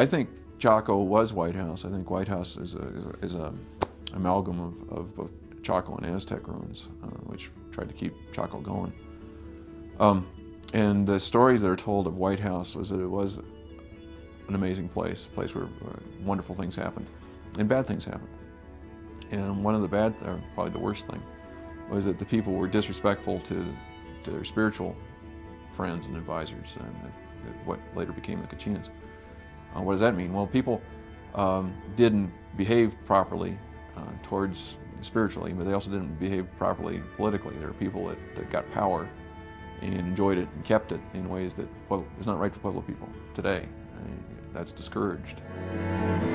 I think Chaco was White House. I think White House is a amalgam of both Chaco and Aztec ruins, which tried to keep Chaco going. And the stories that are told of White House was that it was an amazing place, a place where wonderful things happened, and bad things happened. And one of the bad, or probably the worst thing, was that the people were disrespectful to their spiritual friends and advisors, and what later became the Kachinas. What does that mean? Well, people didn't behave properly towards spiritually, but they also didn't behave properly politically. There are people that got power and enjoyed it and kept it in ways that, well, is not right for Pueblo people today. That's discouraged.